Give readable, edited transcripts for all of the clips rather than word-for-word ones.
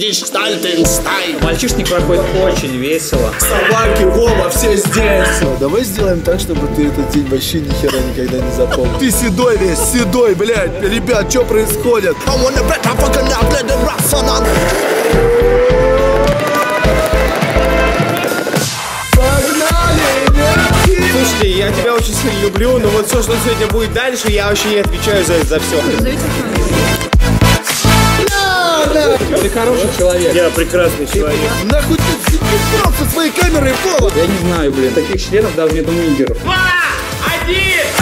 Мальчишник проходит очень весело. Собаки, Вова, все здесь. Давай сделаем так, чтобы ты этот день вообще ни хера никогда не запомнил. Ты седой весь, седой, блядь. Ребят, что происходит? Слушайте, я тебя очень сильно люблю, но вот все, что сегодня будет дальше, я вообще не отвечаю за все. Ты хороший человек. Я прекрасный человек. Нахуй ты брал со своей камерой, Вова? Я не знаю, блин, таких членов даже нет у нигеров. 2, 1!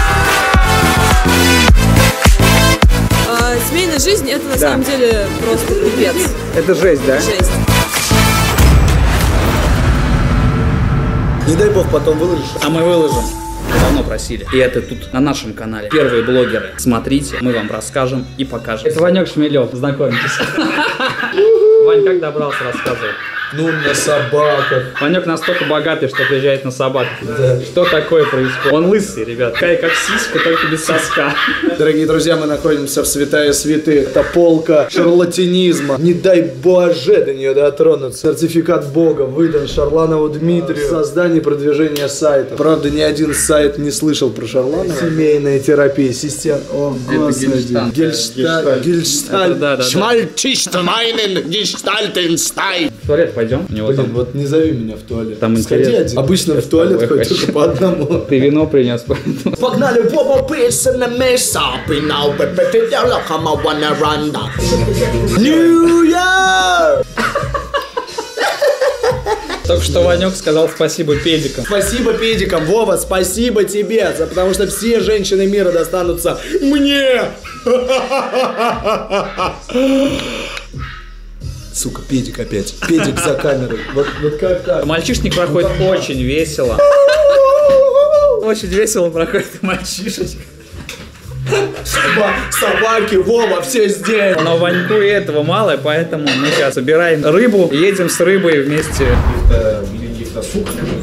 Семейная жизнь — это на самом деле просто пипец. Это жесть, да? Жесть. Не дай бог, потом выложишь. А мы выложим. Давно просили. И это тут на нашем канале. Первые блогеры. Смотрите, мы вам расскажем и покажем. Это Ванек Шмелев, знакомьтесь. Вань, как добрался, рассказывай. Ну, на собаках. Ванек настолько богатый, что приезжает на собаках. Да. Что такое происходит? Он лысый, ребят. Такая как сиська, только без соска. Дорогие друзья, мы находимся в святая святых. Это полка шарлатанизма. Не дай боже до нее дотронуться. Сертификат Бога выдан Шарланову Дмитрию в создании и продвижении сайта. Правда, ни один сайт не слышал про Шарланова. Семейная терапия, система. О, господи. Гельштальт. Schmaltischmeinen Gestaltenstein. В туалет пойдем? У него Блин, там... вот не зови меня в туалет. Там сходи интересно. один. Обычно в туалет ходит только по одному. Ты вино принес, поэтому... Погнали, Вова, писана меса, пинал, пепети, кама, вана, ранда. New Year! Только что Ванек сказал спасибо педикам. Спасибо педикам, Вова, спасибо тебе, потому что все женщины мира достанутся мне. Сука, педик опять. Педик за камерой. Вот как так? Мальчишник проходит очень весело. Очень весело проходит мальчишечка. Собаки, Вова, все здесь. Но Ваньку и этого мало, поэтому мы сейчас собираем рыбу и едем с рыбой вместе. Лифтосук.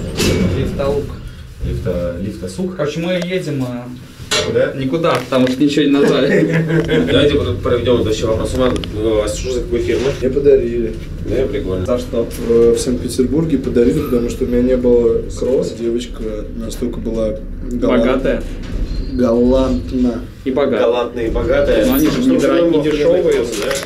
Лифтосук. Короче, мы едем Куда? никуда, потому что ничего не назвали. Давайте проведем следующий вопрос. А что за какой фирмы? Мне подарили. Да, прикольно. За что? В Санкт-Петербурге подарили, потому что у меня не было кросс. Девочка настолько была Богатая. Галантна. И богатая. Галантные и богатые. Но они же не дешевые.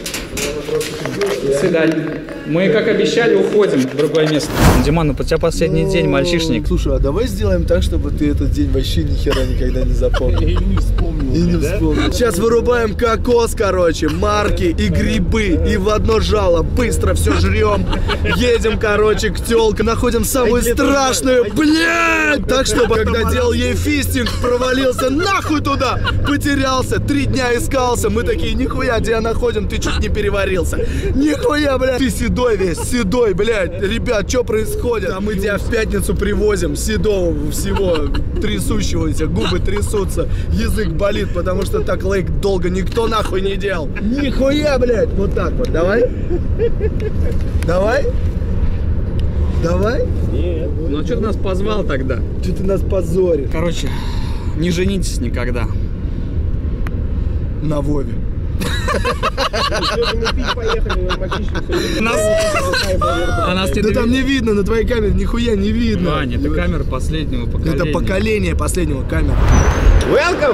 До свидания. Мы, как обещали, уходим в другое место. Диман, ну у тебя последний день, мальчишник. Слушай, а давай сделаем так, чтобы ты этот день вообще ни хера никогда не запомнил. И не вспомнил. Сейчас вырубаем кокос, короче, марки и грибы. И в одно жало быстро все жрем. Едем, короче, к тёлке. Находим самую страшную, блядь! Так, чтобы, когда делал ей фистинг, провалился нахуй туда. Потерялся, 3 дня искался. Мы такие, нихуя, тебя находим, ты чуть не переварился. Нихуя, блядь, ты седой весь, седой, блядь. Ребят, что происходит? А мы тебя в пятницу привозим, седого всего, трясущегося, губы трясутся, язык болит, потому что так лейк долго никто нахуй не делал. Нихуя, блядь, вот так вот, давай. Давай. Давай. Нет. Ну что ты нас позвал тогда? Что ты нас позоришь? Короче, не женитесь никогда. На Вове. А нас не да там не видно, на твоей камере нихуя не видно. Ваня, это камера последнего поколения. Это поколение последнего камеры. Welcome!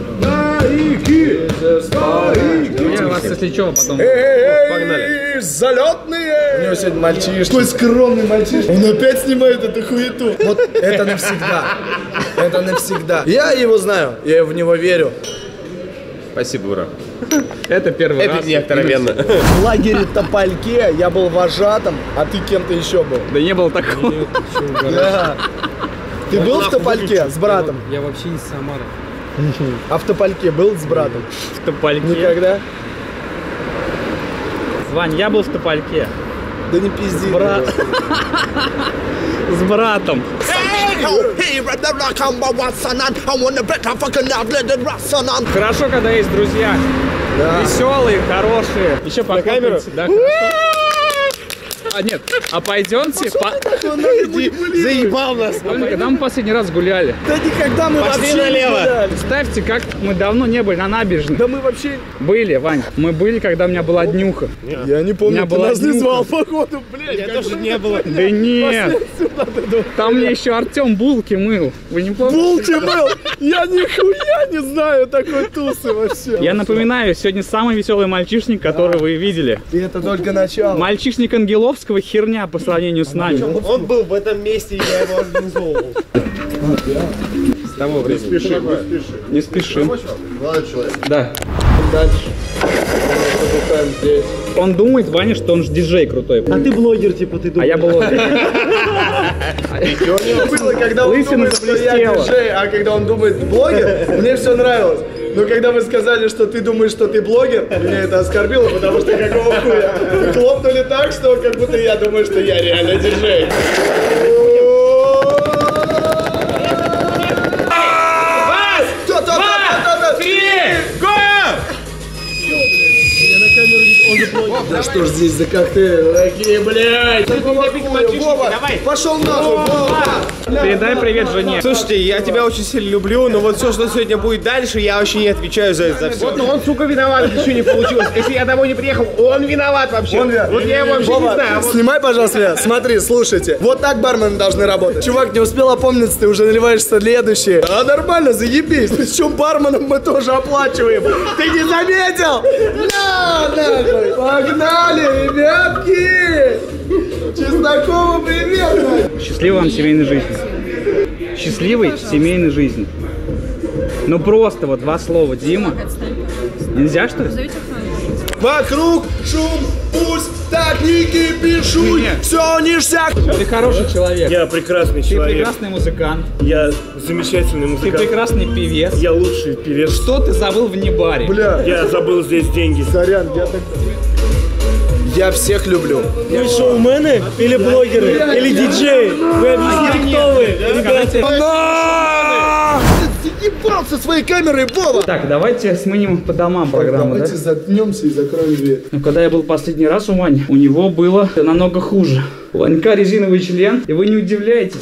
Я вас, если что, потом... Погнали. Залетные! У него сегодня мальчишка. Какой скромный мальчишка. Он опять снимает эту хуету. Вот это навсегда. Это навсегда. Я его знаю, я в него верю. Спасибо, ура. Это первый раз. Это не откровенно. В лагере Топольке я был вожатым, а ты кем-то еще был. Да не было такого. Да. Ты был в Топольке с братом? Я вообще из Самары. А в Топольке был с братом? В Топольке. Никогда? Вань, я был в Топольке. Да не пизди. С братом. Хорошо, когда есть друзья. Да. Веселые, хорошие. Еще по камеру? Да, хорошо. А нет, а пойдемте. Заебал нас. Когда мы последний раз гуляли? Да никогда мы Пошли вообще налево. не гуляли. Представьте, как мы давно не были на набережной. Да мы вообще... Были, Вань, мы были, когда у меня была днюха. Я не У помню, меня ты была нас не днюха. звал, походу, блядь. Я тоже не было. Да нет, там мне еще Артем булки мыл. Вы не помните? Булки был! Я нихуя не знаю такой тусы вообще. Я напоминаю, сегодня самый веселый мальчишник, который вы видели. И это только начало. Мальчишник Ангеловского херня по сравнению с нами. Он был в этом месте, и я его организовывал. С того времени. Не спешим. Да. Дальше. Побухаем здесь. Он думает, Ваня, что он же диджей крутой. А ты блогер, типа, ты А думаешь? я блогер. Было, когда он Лысина думает, что я заблестела. диджей, а когда он думает блогер, мне все нравилось. Но когда вы сказали, что ты думаешь, что ты блогер, меня это оскорбило, потому что какого хуя? Вы хлопнули так, что как будто я думаю, что я реально диджей. Да что ж здесь за коктейли такие, блядь? Вова, пошел нахуй, Вова! Передай привет жене. Слушайте, я тебя очень сильно люблю, но вот все, что сегодня будет дальше, я вообще не отвечаю за это все. Вот он, сука, виноват, ничего не получилось. Если я домой не приехал, он виноват вообще. Вот я его вообще Вова, не знаю. снимай, пожалуйста, меня. Смотри, слушайте. Вот так бармены должны работать. Чувак, не успел опомниться, ты уже наливаешь следующее. А нормально, заебись. Причем барменам мы тоже оплачиваем. Ты не заметил? На, нахуй. Погнали, ребятки. Чеснокову привет. Счастливой вам семейной жизни. Счастливой семейной жизни. Ну просто вот два слова, Дима. Нельзя, что ли? Вокруг шум, пусть так не кипишуй. Нет. Все ништяк. Ты хороший человек. Я прекрасный Ты человек. прекрасный музыкант. Я замечательный Ты музыкант. прекрасный певец. Я лучший певец. Что ты забыл в Небаре? Бля, Я забыл здесь деньги. сорян, я всех люблю. Вы шоумены или блогеры? Или диджеи? Вы объясните, кто вы, ребята? Ты ебал со своей камерой, Вова! Так, давайте сменим по домам программу, да? Давайте заткнемся и закроем дверь. Ну, когда я был последний раз у Вани, у него было намного хуже. У Ванька резиновый член, и вы не удивляетесь.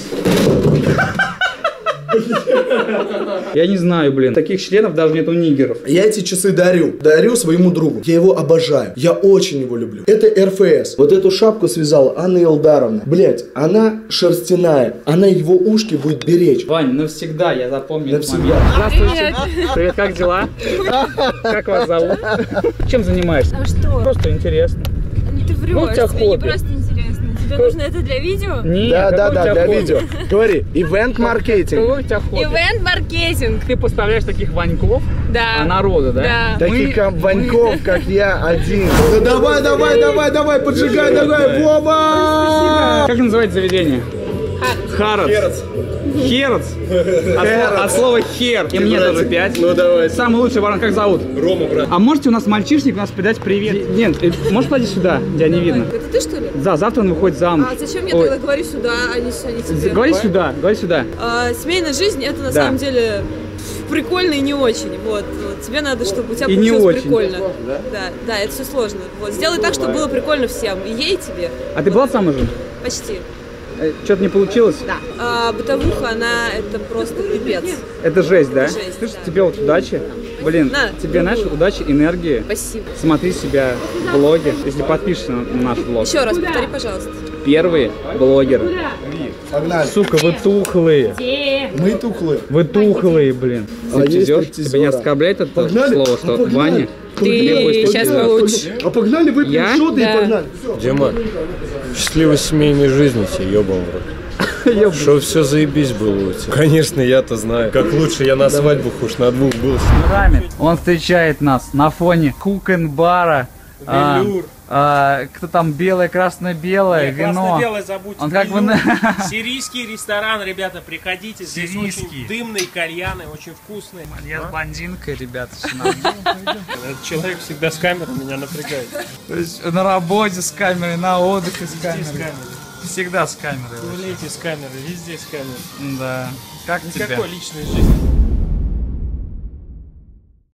Я не знаю, блин. Таких членов даже нет у нигеров. Я эти часы дарю. Дарю своему другу. Я его обожаю. Я очень его люблю. Это РФС. Вот эту шапку связала Анна Илдаровна. Блять, она шерстяная. Она его ушки будет беречь. Вань, навсегда я запомню этот Навсегда. момент. Здравствуйте. Привет, как дела? Как вас зовут? Чем занимаешься? А что? Просто интересно. Ты врешь, Ну, у тебя тебе не хобби. просто интересно. Тебе нужно это для видео? Нет, Да, какой у тебя для хобби? видео. Говори, ивент-маркетинг. Какой у тебя хобби? Ивент-маркетинг. Ты поставляешь таких Ваньков, Да. народа, да? Да. Таких Ваньков, как я, один. Да давай, поджигай, давай, Вова! Как называется заведение? Харадс. Херц. От слова хер. И мне тоже 5. Ну давай. Самый лучший баран, как зовут? Рома, брат. А можете у нас мальчишник, у нас передать привет? Нет, можешь подойти сюда, тебя не видно. Это ты, что ли? Да, завтра он выходит замуж. А зачем я Ой, тогда говорю сюда, а не тебе? Говори сюда, говори сюда. Семейная жизнь, это на Да. самом деле прикольно и не очень. Вот. Тебе надо, чтобы у тебя И не получилось очень. прикольно. Да, это все сложно. Вот. Сделай так, чтобы было прикольно всем. И ей, и тебе. А ты была замужем? Почти. Что-то не получилось? Да. Бытовуха, она это просто пипец. Это жесть, да? Жесть, Слышь, да. тебе вот удачи. Блин, На. тебе, знаешь, удачи, энергии. Спасибо. Смотри себя в блоге, если подпишешься на наш блог. Еще раз повтори, пожалуйста. Первые блогеры. Погнали. Сука, вы тухлые. Мы тухлые. Вы тухлые, блин. А есть Стриптизер? стриптизера? Тебя не оскорбляет это Погнали. слово, что А погнали. Ваня? Ты Любой сейчас стриптизер. получишь. А погнали, выпьем Я? шоты Да. и погнали. Дима, счастливой семейной жизни тебе, ёбан в рот. Что все заебись было у тебя. Конечно, я-то знаю. Как лучше я на свадьбах уж на двух был. Он встречает нас на фоне кукен-бара. Кто там белое, красное, белое, вино. Красно-белое забудьте. Он как бы... Сирийский ресторан, ребята, приходите. Здесь очень дымные кальяны, очень вкусные. Я с блондинкой, ребята. Этот человек всегда с камерой меня напрягает. То есть на работе с камерой, на отдыхе с камерой. Всегда с камерой. Гуляйте с камерой, везде с камерой. Да. Как тебе? Никакой личной жизни.